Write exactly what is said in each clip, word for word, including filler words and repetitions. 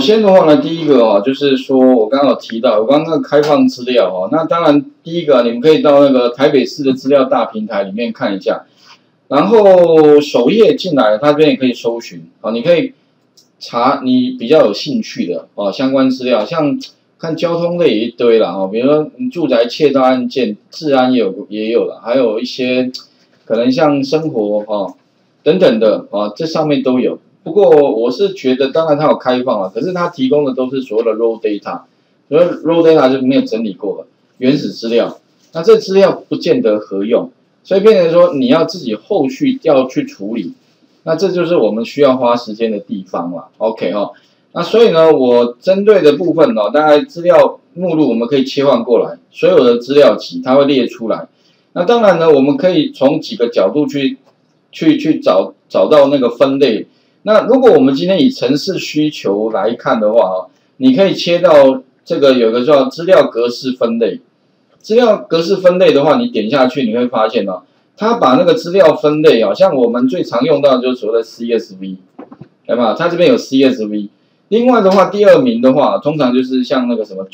先的话呢，第一个哦，就是说我刚刚有提到，我刚刚开放资料哦，那当然第一个你们可以到那个台北市的资料大平台里面看一下，然后首页进来，它这边也可以搜寻啊，你可以查你比较有兴趣的哦相关资料，像看交通类也一堆啦哦，比如说住宅窃盗案件、治安也有也有了，还有一些可能像生活哦等等的啊，这上面都有。不过我是觉得，当然它有开放了，可是它提供的都是所谓的 raw data， 所以 raw data 就没有整理过了原始资料，那这资料不见得合用，所以变成说你要自己后续要去处理，那这就是我们需要花时间的地方了。OK 哈、哦，那所以呢，我针对的部分呢、哦，大概资料目录我们可以切换过来，所有的资料集它会列出来。那当然呢，我们可以从几个角度去去去找找到那个分类。那如果我们今天以程式需求来看的话啊，你可以切到这个有个叫资料格式分类。资料格式分类的话，你点下去你会发现哦，它把那个资料分类啊，像我们最常用到的就是所谓的 C S V， 对吧？它这边有 C S V。另外的话，第二名的话，通常就是像那个什么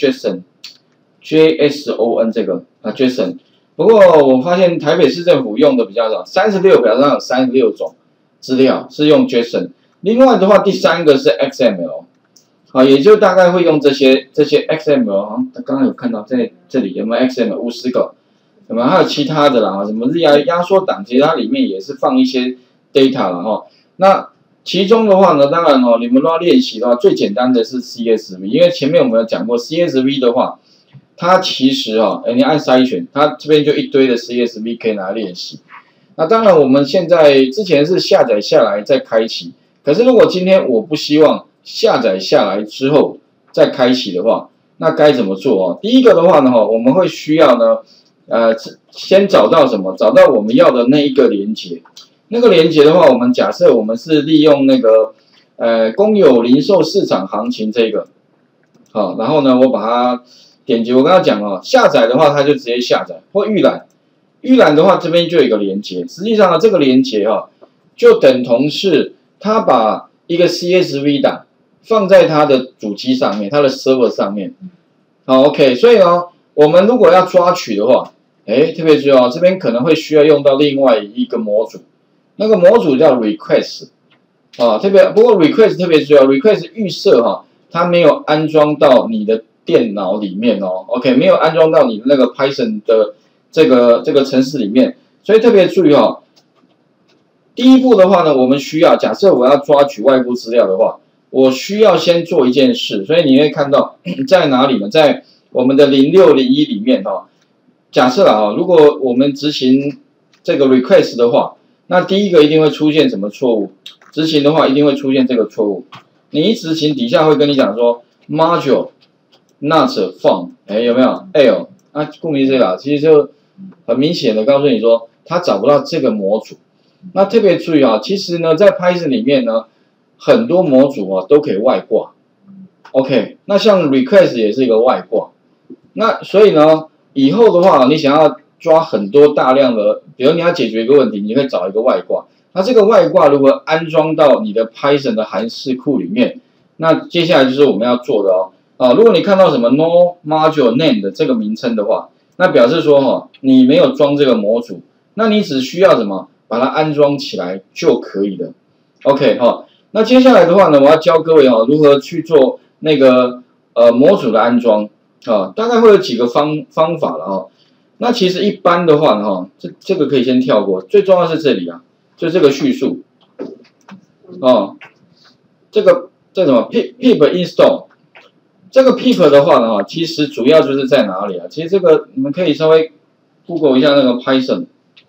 JSON，J S O N 这个啊 JSON。不过我发现台北市政府用的比较少，三十六表上有三十六种资料是用 JSON。另外的话，第三个是 X M L， 好，也就大概会用这些这些 X M L， 好像刚刚有看到在这里有没有 X M L 五十个，有没有？还有其他的啦，什么压压缩档，其实它里面也是放一些 data 了哈。那其中的话呢，当然哦，你们都要练习的话，最简单的是 C S V， 因为前面我们有讲过 C S V 的话，它其实哈，哎，你按筛选，它这边就一堆的 C S V 可以拿来练习。那当然，我们现在之前是下载下来再开启。可是，如果今天我不希望下载下来之后再开启的话，那该怎么做哦？第一个的话呢，我们会需要呢，呃，先找到什么？找到我们要的那一个连接。那个连接的话，我们假设我们是利用那个呃公有零售市场行情这个，好，然后呢，我把它点击。我刚刚讲哦，下载的话，它就直接下载或预览。预览的话，这边就有一个连接。实际上呢，这个连接哈，就等同是他把一个 C S V 档放在他的主机上面，他的 server 上面。好 ，OK， 所以呢，我们如果要抓取的话，哎，特别注意哦，这边可能会需要用到另外一个模组，那个模组叫 request 啊，特别不过 request 特别注意哦 ，request 预设哈，它没有安装到你的电脑里面哦 ，OK， 没有安装到你的那个 Python 的这个这个程式里面，所以特别注意哦。第一步的话呢，我们需要假设我要抓取外部资料的话，我需要先做一件事，所以你会看到在哪里呢？在我们的零六零一里面哈，假设啊，如果我们执行这个 request 的话，那第一个一定会出现什么错误？执行的话一定会出现这个错误。你一执行，底下会跟你讲说 module not found， 哎有没有 ？L 啊，顾名思义啦，其实就很明显的告诉你说，它找不到这个模组。那特别注意啊，其实呢，在 Python 里面呢，很多模组啊都可以外挂。OK， 那像 request 也是一个外挂。那所以呢，以后的话，你想要抓很多大量的，比如你要解决一个问题，你可以找一个外挂。那这个外挂如何安装到你的 Python 的函式库里面？那接下来就是我们要做的哦。啊，如果你看到什么 no module name 的这个名称的话，那表示说哈、哦，你没有装这个模组，那你只需要什么？把它安装起来就可以了 ，OK 哈、哦。那接下来的话呢，我要教各位哈、哦、如何去做那个呃模组的安装啊、哦，大概会有几个方方法了哈、哦。那其实一般的话呢哈、哦，这这个可以先跳过，最重要是这里啊，就这个叙述哦，这个这什么 pip pip install， 这个 pip 的话呢哈，其实主要就是在哪里啊？其实这个你们可以稍微 Google 一下那个 Python。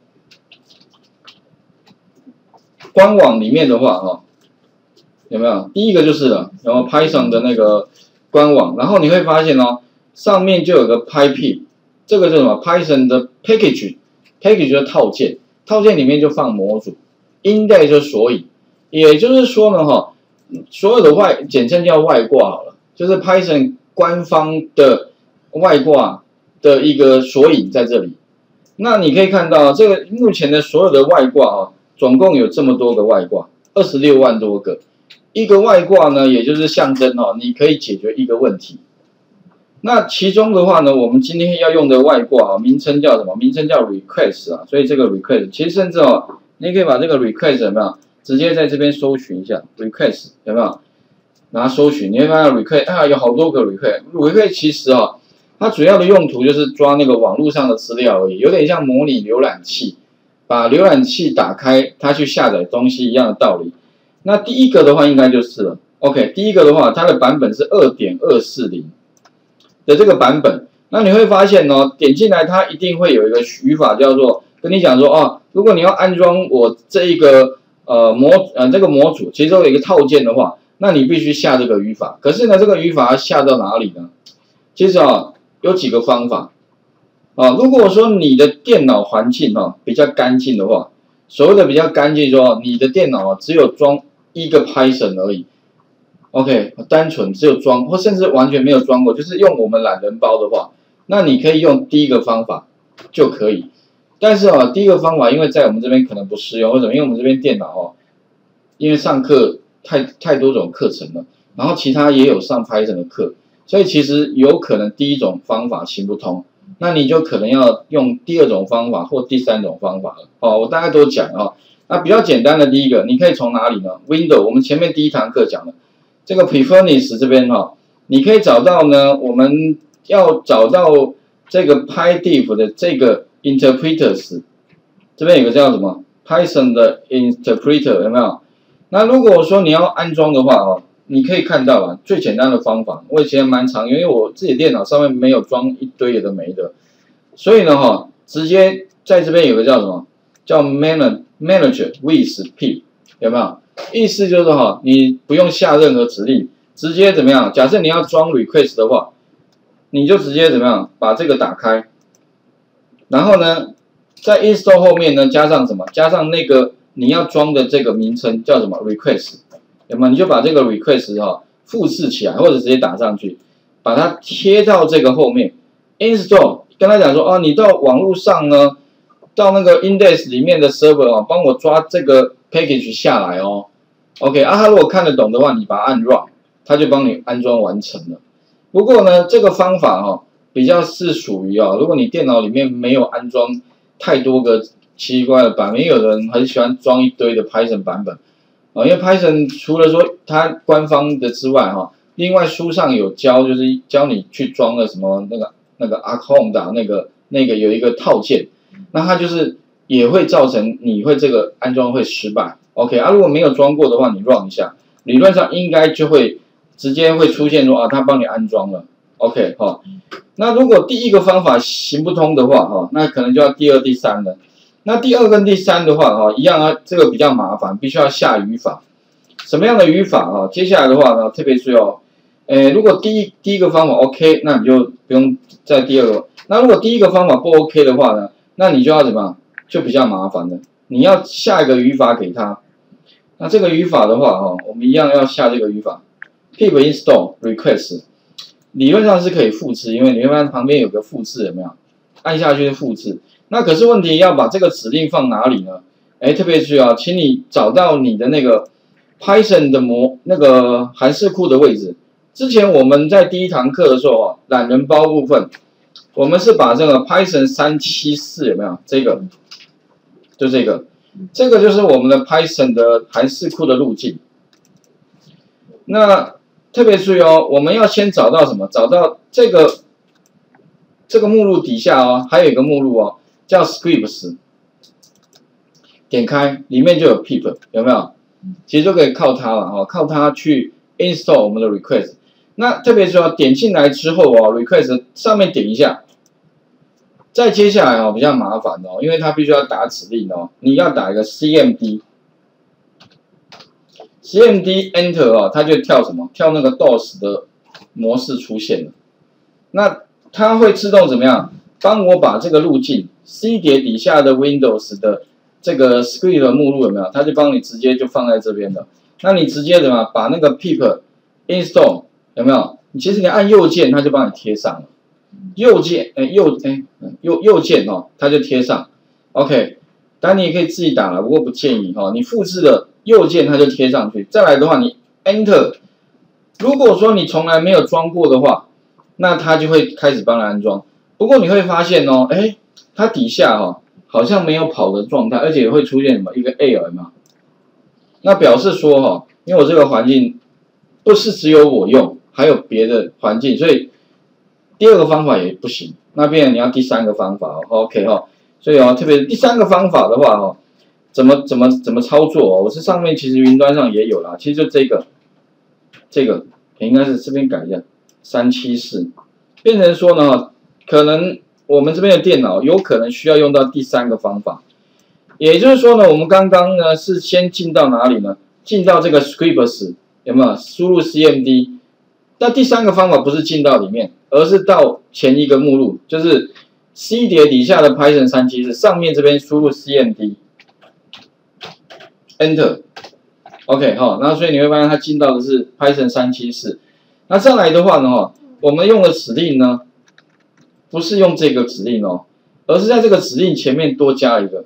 官网里面的话，哈，有没有？第一个就是了，有没有 Python 的那个官网？然后你会发现哦，上面就有个 pypip， 这个是什么 ？Python 的 package，package 就是套件，套件里面就放模组 ，index 就是索引，也就是说呢，哈，所有的外简称叫外挂好了，就是 Python 官方的外挂的一个索引在这里。那你可以看到，这个目前的所有的外挂啊。总共有这么多个外挂，二十六万多个。 一个外挂呢，也就是象征哦，你可以解决一个问题。那其中的话呢，我们今天要用的外挂啊，名称叫什么？名称叫 request 啊，所以这个 request 其实甚至哦，你可以把这个 request 有没有直接在这边搜寻一下 request 有没有？然后搜寻，你会发现 request 啊有好多个 request，request 其实哦，它主要的用途就是抓那个网络上的资料而已，有点像模拟浏览器，把浏览器打开，它去下载东西一样的道理。那第一个的话应该就是了 ，OK， 第一个的话，它的版本是 二点二四零。的这个版本，那你会发现哦，点进来它一定会有一个语法叫做跟你讲说哦，如果你要安装我这一个呃模呃这个模组，其中有一个套件的话，那你必须下这个语法。可是呢，这个语法要下到哪里呢？其实啊，有几个方法啊。如果说你的电脑环境啊比较干净的话，所谓的比较干净说，你的电脑啊只有装一个 Python 而已。OK， 单纯只有装，或甚至完全没有装过，就是用我们懒人包的话，那你可以用第一个方法就可以。但是啊，第一个方法因为在我们这边可能不适用，为什么？因为我们这边电脑哦，因为上课太太多种课程了，然后其他也有上 Python 的课，所以其实有可能第一种方法行不通，那你就可能要用第二种方法或第三种方法了。哦，我大概都讲啊。那比较简单的第一个，你可以从哪里呢 ？Windows， 我们前面第一堂课讲的。这个 Preference 这边哈、哦，你可以找到呢，我们要找到这个 PyDiff 的这个 Interpreters， 这边有个叫什么 Python 的 Interpreter 有没有？那如果说你要安装的话哦，你可以看到啊，最简单的方法，我以前蛮常用，因为我自己电脑上面没有装一堆有的没的，所以呢哈、哦，直接在这边有个叫什么叫 Manage Manage with Pip 有没有？意思就是哈，你不用下任何指令，直接怎么样？假设你要装 request 的话，你就直接怎么样把这个打开，然后呢，在 install 后面呢加上什么？加上那个你要装的这个名称叫什么 request， 有没有？你就把这个 request 哈复制起来，或者直接打上去，把它贴到这个后面 install， 跟他讲说哦，你到网络上呢，到那个 index 里面的 server 啊，帮我抓这个 package 下来哦。OK， 啊，他如果看得懂的话，你把它按 run， 他就帮你安装完成了。不过呢，这个方法哈、哦，比较是属于啊、哦，如果你电脑里面没有安装太多个奇怪的版本，因为有人很喜欢装一堆的 Python 版本啊、哦，因为 Python 除了说它官方的之外哈、哦，另外书上有教，就是教你去装了什么那个那个 Archon 的那个那个有一个套件，那它就是也会造成你会这个安装会失败。OK 啊，如果没有装过的话，你 run 一下，理论上应该就会直接会出现说啊，它帮你安装了。OK 哈、哦，那如果第一个方法行不通的话哈、哦，那可能就要第二、第三了。那第二跟第三的话哈、哦，一样啊，这个比较麻烦，必须要下语法。什么样的语法啊？接下来的话呢，特别注意哦，诶，如果第一第一个方法 OK， 那你就不用再第二个。那如果第一个方法不 OK 的话呢，那你就要怎么样？就比较麻烦了。你要下一个语法给他。那这个语法的话，哈，我们一样要下这个语法 pip install request， 理论上是可以复制，因为你会发现旁边有个复制，有没有？按下去是复制。那可是问题要把这个指令放哪里呢？哎，特别注意啊，请你找到你的那个 Python 的模那个函式库的位置。之前我们在第一堂课的时候啊，懒人包部分，我们是把这个 Python 三七四有没有？这个，就这个。这个就是我们的 Python 的函式库的路径。那特别注意哦，我们要先找到什么？找到这个这个目录底下哦，还有一个目录哦，叫 Scripts。点开里面就有 pip， 有没有？其实就可以靠它了哈，靠它去 install 我们的 request。那特别注意哦，点进来之后哦 ，request 上面点一下。再接下来哦，比较麻烦哦，因为它必须要打指令哦，你要打一个 cmd，cmd enter 哦，它就跳什么？跳那个 D O S 的模式出现了。那它会自动怎么样？帮我把这个路径 C 碟底下的 Windows 的这个 script 的目录有没有？它就帮你直接就放在这边了。那你直接怎么把那个 pip install 有没有？你其实你按右键，它就帮你贴上了。右键，哎右哎右右键哦，它就贴上 ，OK， 当然你也可以自己打了，不过不建议哈、哦。你复制了右键，它就贴上去。再来的话，你 Enter。如果说你从来没有装过的话，那它就会开始帮你安装。不过你会发现哦，哎，它底下哈、哦、好像没有跑的状态，而且会出现什么一个 error 嘛？那表示说哈、哦，因为我这个环境不是只有我用，还有别的环境，所以第二个方法也不行。那变成你要第三个方法哦 ，OK 哈、哦。所以哦，特别第三个方法的话哦，怎么怎么怎么操作哦？我是上面其实云端上也有啦，其实就这个。这个应该是这边改一下，三七四，变成说呢，可能我们这边的电脑有可能需要用到第三个方法，也就是说呢，我们刚刚呢是先进到哪里呢？进到这个 scripts 有没有输入 C M D？ 那第三个方法不是进到里面，而是到前一个目录，就是 C 碟底下的 Python 三七四，上面这边输入 C M D，Enter。OK 哈、哦，那所以你会发现它进到的是 Python 三七四。那再来的话呢，哈，我们用的指令呢，不是用这个指令哦，而是在这个指令前面多加一个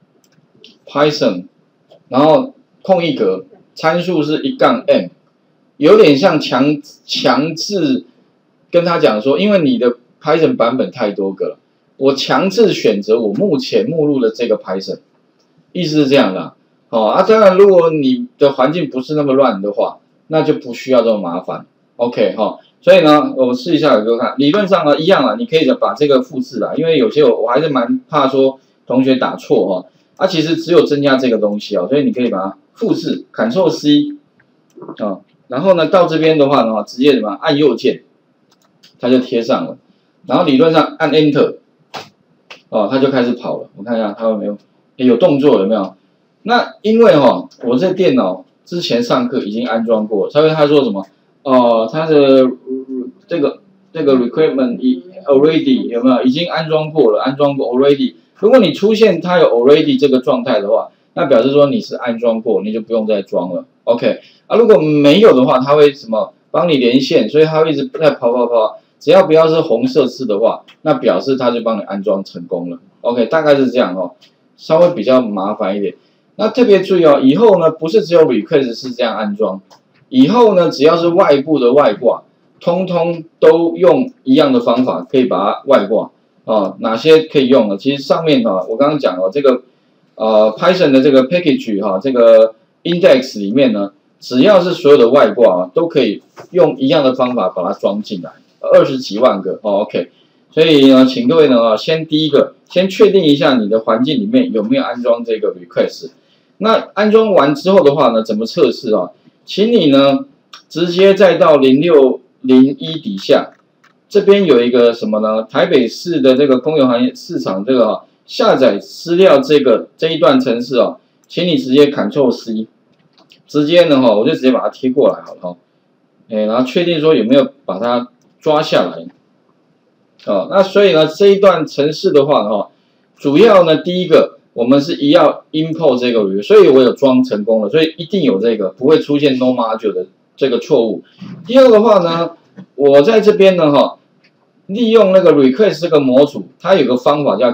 Python， 然后空一格，参数是一杠 m， 有点像强强制跟他讲说，因为你的 Python 版本太多个了，我强制选择我目前目录的这个 Python， 意思是这样的、啊。哦啊，当然，如果你的环境不是那么乱的话，那就不需要这么麻烦。OK 哈、哦，所以呢，我们试一下给各位看，理论上呢一样啊，你可以把这个复制啦，因为有些我我还是蛮怕说同学打错哈、哦，啊，其实只有增加这个东西哦，所以你可以把它复制 ，Ctrl C 啊、哦，然后呢到这边的话呢，直接什么按右键，它就贴上了，然后理论上按 Enter， 哦，它就开始跑了，我看一下它有没有，有动作有没有？那因为哈、哦，我这电脑之前上课已经安装过，所以他说什么？哦、呃，它的这个这个 requirement already 有没有已经安装过了？安装过 already。如果你出现它有 already 这个状态的话，那表示说你是安装过，你就不用再装了。OK 啊，如果没有的话，它会什么帮你连线，所以它会一直在跑跑跑。只要不要是红色字的话，那表示它就帮你安装成功了。OK， 大概是这样哦，稍微比较麻烦一点。那特别注意哦，以后呢不是只有 request 是这样安装，以后呢只要是外部的外挂，通通都用一样的方法可以把它外挂啊。哪些可以用呢？其实上面哈、啊，我刚刚讲哦，这个呃 Python 的这个 package 哈、啊，这个 index 里面呢，只要是所有的外挂啊，都可以用一样的方法把它装进来，二十几万个哦 ，OK。所以呢，请各位呢先第一个先确定一下你的环境里面有没有安装这个 request。那安装完之后的话呢，怎么测试啊？请你呢直接再到零六零一底下，这边有一个什么呢？台北市的这个公有行业市场这个、啊、下载资料这个这一段程式啊，请你直接 Ctrl C， 直接呢哈，我就直接把它贴过来好了哈，哎，然后确定说有没有把它抓下来。哦，那所以呢这一段程式的话哈，主要呢第一个。我们是一要 import 这个 review， 所以我有装成功了，所以一定有这个，不会出现 no module 的这个错误。第二个话呢，我在这边呢哈，利用那个 request 这个模组，它有个方法叫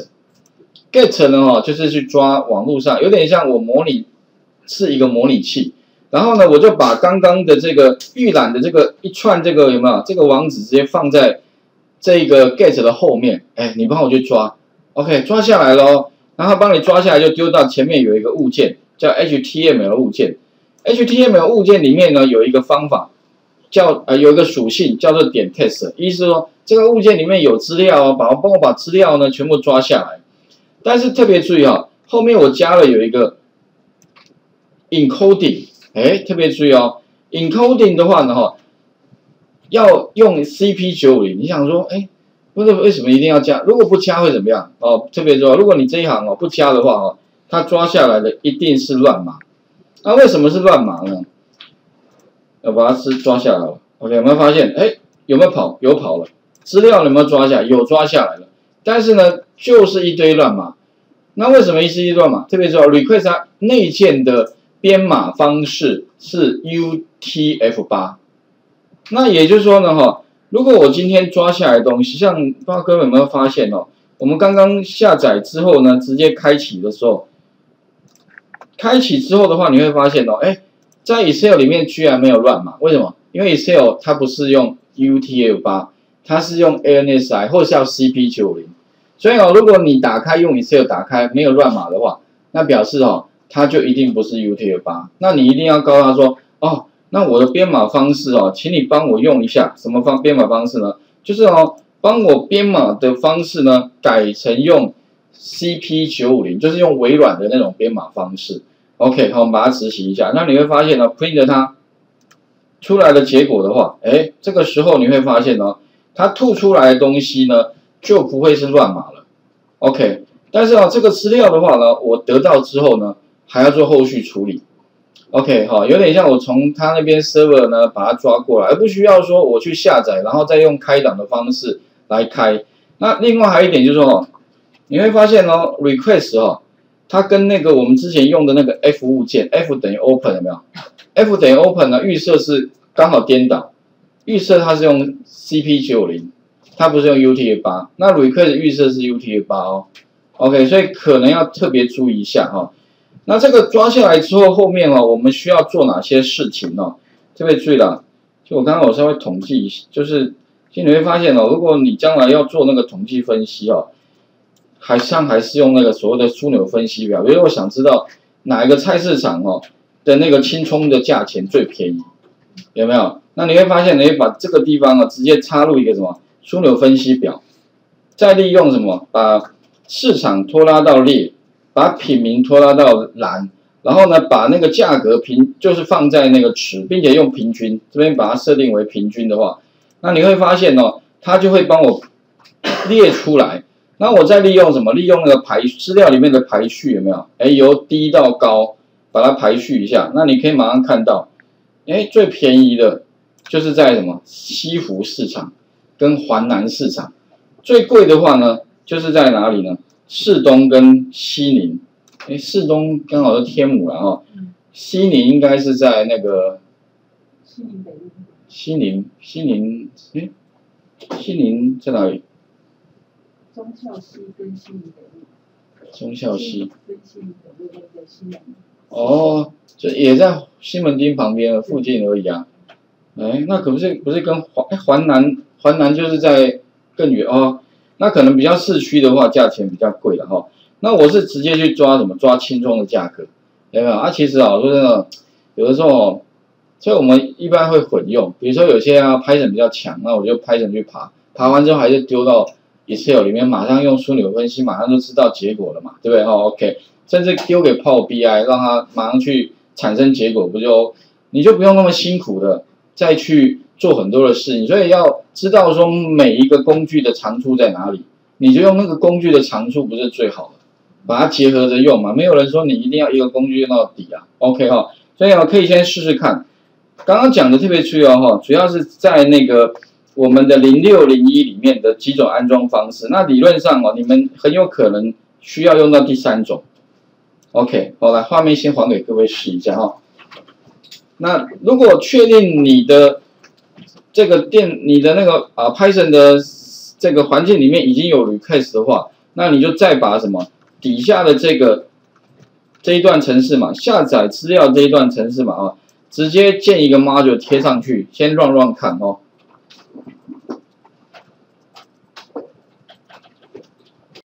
get，get 呢哈就是去抓网络上，有点像我模拟是一个模拟器，然后呢我就把刚刚的这个预览的这个一串这个有没有这个网址直接放在这个 get 的后面，哎，你帮我去抓 ，OK， 抓下来咯。然后帮你抓下来，就丢到前面有一个物件叫 H T M L 物件 ，H T M L 物件里面呢有一个方法叫呃有一个属性叫做点 test， 意思说这个物件里面有资料哦，把帮我把资料呢全部抓下来。但是特别注意哦，后面我加了有一个 encoding， 哎，特别注意哦 ，encoding 的话呢哈，要用 C P 九五零， 你想说哎。不是为什么一定要加？如果不加会怎么样？哦，特别说，如果你这一行哦不加的话哦，它抓下来的一定是乱码。那为什么是乱码呢？要把它是抓下来了。OK， 有没有发现？哎，有没有跑？有跑了。资料有没有抓下来？有抓下来了。但是呢，就是一堆乱码。那为什么是一堆乱码？特别说 ，request 它内建的编码方式是 U T F 八。那也就是说呢，哈。如果我今天抓下来的东西，像不知道各位有没有发现哦，我们刚刚下载之后呢，直接开启的时候，开启之后的话，你会发现哦，哎， 在 Excel 里面居然没有乱码，为什么？因为 Excel 它不是用 U T F 八，它是用 A N S I 或是要 C P 九零，所以哦，如果你打开用 Excel 打开没有乱码的话，那表示哦，它就一定不是 U T F 八。那你一定要告诉他说，哦，那我的编码方式哦，请你帮我用一下什么方编码方式呢？就是哦，帮我编码的方式呢，改成用 C P 九五零，就是用微软的那种编码方式。OK， 好，我们把它执行一下。那你会发现呢 ，print 它出来的结果的话，哎，这个时候你会发现呢，它吐出来的东西呢，就不会是乱码了。OK， 但是啊，这个资料的话呢，我得到之后呢，还要做后续处理。OK， 好，有点像我从他那边 server 呢把它抓过来，而不需要说我去下载，然后再用开档的方式来开。那另外还有一点就是说，你会发现哦 ，request 哦。它跟那个我们之前用的那个 F 物件 ，F 等于 open 有没有 ？F 等于 open 呢？预设是刚好颠倒，预设它是用 C P 九零，它不是用 U T F 八。那 request 预设是 U T F 八哦。OK， 所以可能要特别注意一下哈、哦。那这个抓下来之后，后面哦，我们需要做哪些事情哦？特别注意了，就我刚刚我稍微统计，就是其实你会发现哦，如果你将来要做那个统计分析哦。还像还是用那个所谓的枢纽分析表，比如我想知道哪一个菜市场哦的那个青葱的价钱最便宜，有没有？那你会发现，你会把这个地方啊直接插入一个什么枢纽分析表，再利用什么把市场拖拉到列，把品名拖拉到蓝，然后呢把那个价格平就是放在那个池，并且用平均这边把它设定为平均的话，那你会发现哦，它就会帮我列出来。那我再利用什么？利用那个排资料里面的排序有没有？哎，由低到高把它排序一下。那你可以马上看到，哎，最便宜的就是在什么西湖市场跟环南市场，最贵的话呢，就是在哪里呢？士东跟西宁。哎，士东刚好是天母了哦，西宁应该是在那个西宁北路。西宁西宁哎，西宁在哪里？ 忠孝西跟西宁北路， 忠孝西跟西宁北路那个西南。 哦，就也在西门町旁边附近而已啊。哎，那可不是不是跟环哎环南环南就是在更远哦。那可能比较市区的话，价钱比较贵了哈、哦。那我是直接去抓什么抓青葱的价格，有没有啊？其实啊，说真的，有的时候哦，所以我们一般会混用，比如说有些啊 Python 比较强，那我就 Python 去爬，爬完之后还是丢到Excel 里面马上用枢纽分析，马上就知道结果了嘛，对不对？哦 ，OK， 甚至丢给 Power B I， 让它马上去产生结果，不就你就不用那么辛苦的再去做很多的事情。所以要知道说每一个工具的长处在哪里，你就用那个工具的长处不是最好的，把它结合着用嘛。没有人说你一定要一个工具用到底啊 ，OK 哈、哦。所以啊，可以先试试看。刚刚讲的特别注意哦，哈，主要是在那个。我们的零六零一里面的几种安装方式，那理论上哦，你们很有可能需要用到第三种。OK， 好，来画面先还给各位试一下哈、哦。那如果确定你的这个电，你的那个啊 Python 的这个环境里面已经有 request 的话，那你就再把什么底下的这个这一段程式码下载资料这一段程式码啊，直接建一个 module 贴上去，先 run run 看哦。